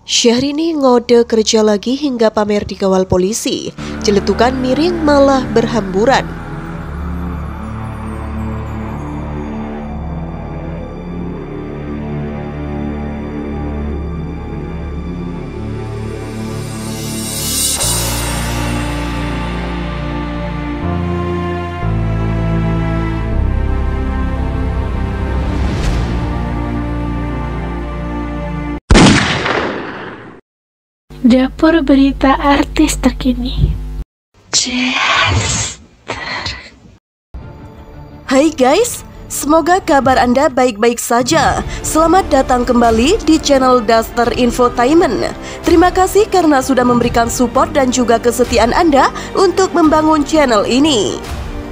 Syahrini ngode kerja lagi hingga pamer dikawal polisi. Celetukan miring malah berhamburan. Dapur berita artis terkini. Hai guys, semoga kabar Anda baik-baik saja. Selamat datang kembali di channel Daster Infotainment. Terima kasih karena sudah memberikan support dan juga kesetiaan Anda untuk membangun channel ini.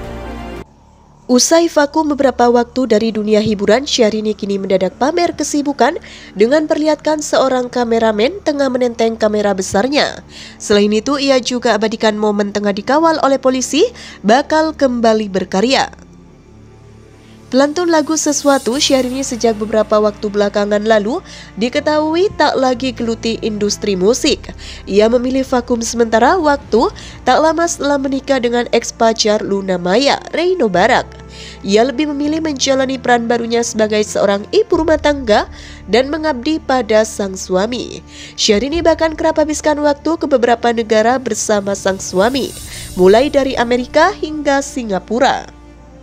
Usai vakum beberapa waktu dari dunia hiburan, Syahrini kini mendadak pamer kesibukan dengan perlihatkan seorang kameramen tengah menenteng kamera besarnya. Selain itu, ia juga abadikan momen tengah dikawal oleh polisi bakal kembali berkarya. Pelantun lagu Sesuatu, Syahrini sejak beberapa waktu belakangan lalu diketahui tak lagi geluti industri musik. Ia memilih vakum sementara waktu tak lama setelah menikah dengan ex-pacar Luna Maya, Reino Barak. Ia lebih memilih menjalani peran barunya sebagai seorang ibu rumah tangga dan mengabdi pada sang suami. Syahrini bahkan kerap habiskan waktu ke beberapa negara bersama sang suami, mulai dari Amerika hingga Singapura.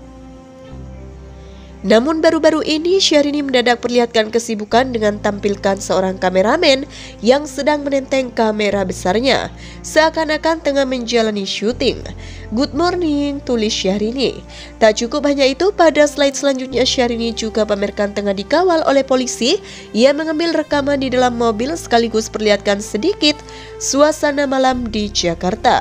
Namun baru-baru ini Syahrini mendadak perlihatkan kesibukan dengan tampilkan seorang kameramen yang sedang menenteng kamera besarnya, seakan-akan tengah menjalani syuting. Good morning, tulis Syahrini. Tak cukup hanya itu, pada slide selanjutnya Syahrini juga pamerkan tengah dikawal oleh polisi. Ia mengambil rekaman di dalam mobil sekaligus perlihatkan sedikit suasana malam di Jakarta.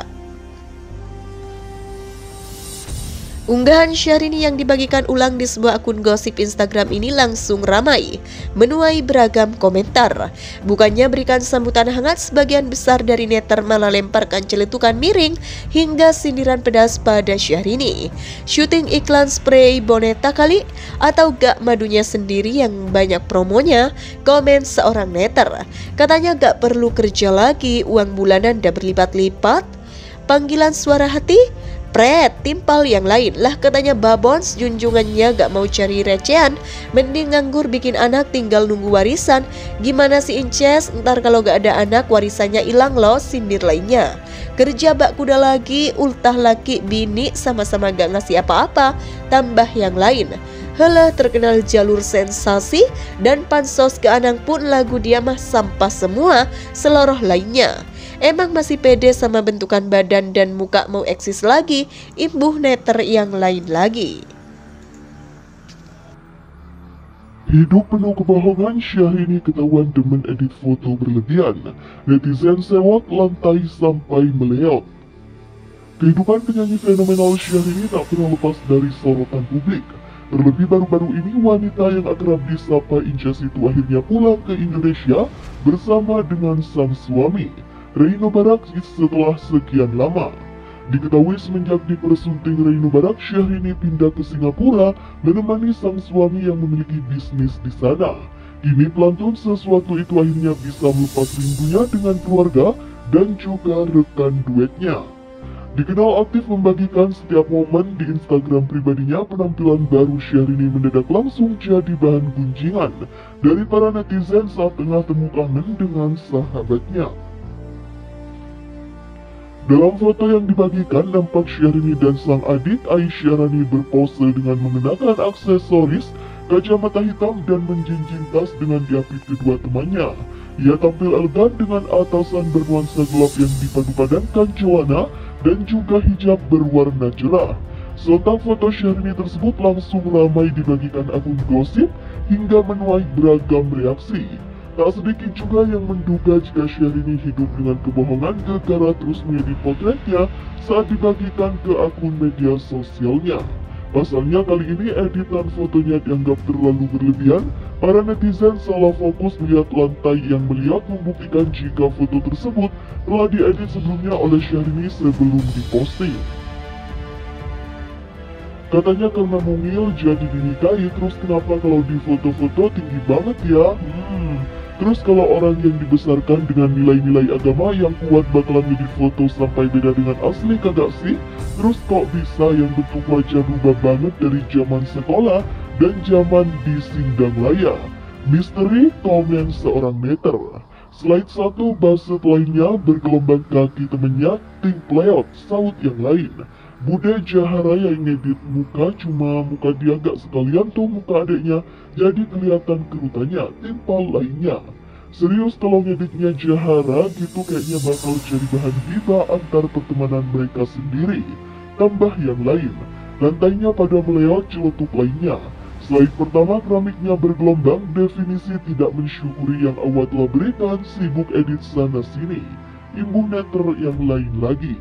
Unggahan Syahrini yang dibagikan ulang di sebuah akun gosip Instagram ini langsung ramai, menuai beragam komentar. Bukannya berikan sambutan hangat, sebagian besar dari netter malah lemparkan celetukan miring hingga sindiran pedas pada Syahrini. Syuting iklan spray Boneta kali, atau gak madunya sendiri yang banyak promonya, komen seorang netter. Katanya gak perlu kerja lagi, uang bulanan udah berlipat-lipat. Panggilan suara hati, pret, timpal yang lain lah, katanya babons junjungannya gak mau cari recehan, mending nganggur bikin anak tinggal nunggu warisan. Gimana si Inces, ntar kalau gak ada anak warisannya hilang loh, sindir lainnya. Kerja bak kuda lagi, ultah laki bini sama-sama gak ngasih apa-apa, tambah yang lain. Helah, terkenal jalur sensasi dan pansos ke Anang pun lagu dia mah sampah semua, seloroh lainnya. Emang masih pede sama bentukan badan dan muka mau eksis lagi, imbuh netter yang lain lagi. Hidup penuh kebohongan, Syahrini ketahuan demen edit foto berlebihan. Netizen sewot lantai sampai meleot. Kehidupan penyanyi fenomenal Syahrini tak pernah lepas dari sorotan publik. Terlebih baru-baru ini wanita yang akrab disapa Inces itu akhirnya pulang ke Indonesia bersama dengan sang suami, Reino Barak, setelah sekian lama. Diketahui semenjak dipersunting Reino Barak, Syahrini pindah ke Singapura menemani sang suami yang memiliki bisnis di sana. Kini pelantun Sesuatu itu akhirnya bisa melepas rindunya dengan keluarga dan juga rekan duetnya. Dikenal aktif membagikan setiap momen di Instagram pribadinya, penampilan baru Syahrini mendadak langsung jadi bahan gunjingan dari para netizen saat tengah temu kangen dengan sahabatnya. Dalam foto yang dibagikan, nampak Syahrini dan sang adik Aisyah Rani berpose dengan mengenakan aksesoris, kacamata hitam dan menjinjing tas dengan diapit kedua temannya. Ia tampil elegan dengan atasan bernuansa gelap yang dipadu-padankan celana dan juga hijab berwarna cerah. Sontak foto Syahrini tersebut langsung ramai dibagikan akun gosip hingga menuai beragam reaksi. Tak sedikit juga yang menduga jika Syahrini hidup dengan kebohongan gara-gara terus mengedit potretnya saat dibagikan ke akun media sosialnya. Pasalnya kali ini editan fotonya dianggap terlalu berlebihan. Para netizen salah fokus melihat lantai yang melihat, membuktikan jika foto tersebut telah diedit sebelumnya oleh Syahrini sebelum diposting. Katanya karena mungil jadi dinikahi, terus kenapa kalau di foto-foto tinggi banget ya? Terus kalau orang yang dibesarkan dengan nilai-nilai agama yang kuat bakalan ngedit foto sampai beda dengan asli kagak sih? Terus kok bisa yang bentuk wajah berubah banget dari zaman sekolah dan zaman di sindang layar? Misteri komen seorang meter. Slide satu baset lainnya bergelombang kaki temennya tim peleot, saut yang lain. Bude Jahara yang ngedit muka, cuma muka dia gak sekalian tuh muka adeknya, jadi kelihatan kerutannya, timpal lainnya. Serius kalau ngeditnya Jahara gitu kayaknya bakal jadi bahan gibah antar pertemanan mereka sendiri. Tambah yang lain, lantainya pada meleot celetuk lainnya. Slide pertama keramiknya bergelombang, definisi tidak mensyukuri yang awal telah berikan, sibuk edit sana sini. Imbung netter yang lain lagi.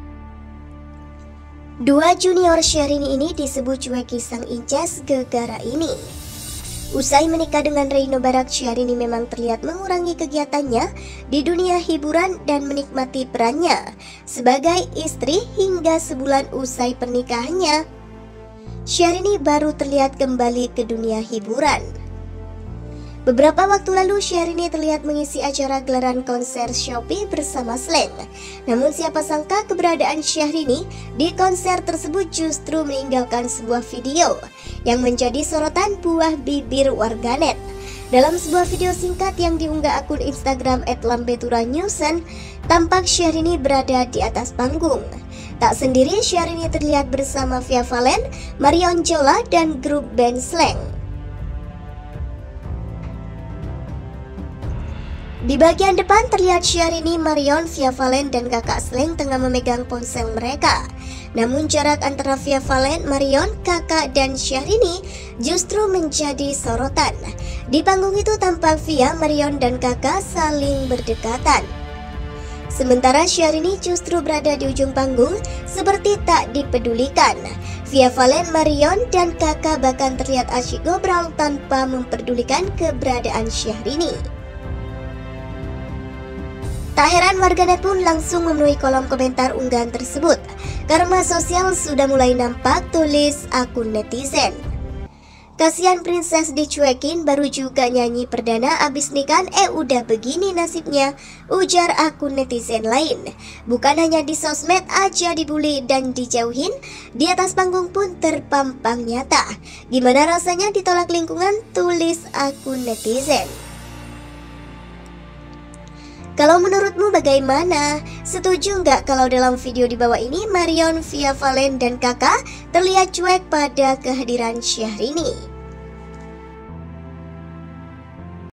Dua junior Syahrini ini disebut cueki sang incas gegara ini. Usai menikah dengan Reino Barak, Syahrini memang terlihat mengurangi kegiatannya di dunia hiburan dan menikmati perannya sebagai istri hingga sebulan usai pernikahannya. Syahrini baru terlihat kembali ke dunia hiburan. Beberapa waktu lalu Syahrini terlihat mengisi acara gelaran konser Shopee bersama Slank. Namun siapa sangka keberadaan Syahrini di konser tersebut justru meninggalkan sebuah video yang menjadi sorotan buah bibir warganet. Dalam sebuah video singkat yang diunggah akun Instagram @lambeturanewsen, tampak Syahrini berada di atas panggung. Tak sendiri, Syahrini terlihat bersama Via Valen, Marion Jola, dan grup band Slank. Di bagian depan terlihat Syahrini, Marion, Via Valen, dan kakak Slank tengah memegang ponsel mereka. Namun jarak antara Via Valen, Marion, kakak, dan Syahrini justru menjadi sorotan. Di panggung itu tampak Via, Marion, dan kakak saling berdekatan. Sementara Syahrini justru berada di ujung panggung seperti tak dipedulikan. Via Valen, Marion, dan kakak bahkan terlihat asyik ngobrol tanpa memperdulikan keberadaan Syahrini. Tak heran warganet pun langsung memenuhi kolom komentar unggahan tersebut. Karma sosial sudah mulai nampak, tulis akun netizen. Kasihan princess dicuekin, baru juga nyanyi perdana abis nikah, udah begini nasibnya, ujar akun netizen lain. Bukan hanya di sosmed aja dibully dan dijauhin, di atas panggung pun terpampang nyata. Gimana rasanya ditolak lingkungan, tulis akun netizen. Kalau menurutmu bagaimana? Setuju nggak kalau dalam video di bawah ini Marion, Via Valen, dan kakak terlihat cuek pada kehadiran Syahrini?